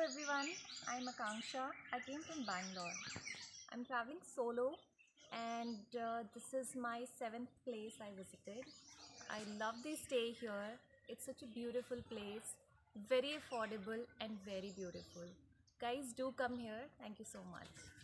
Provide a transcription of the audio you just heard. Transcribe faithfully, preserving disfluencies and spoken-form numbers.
everyone, I'm Akanksha. I came from Bangalore. I'm traveling solo and uh, this is my seventh place I visited. I love the stay here. It's such a beautiful place, very affordable and very beautiful. Guys, do come here. Thank you so much.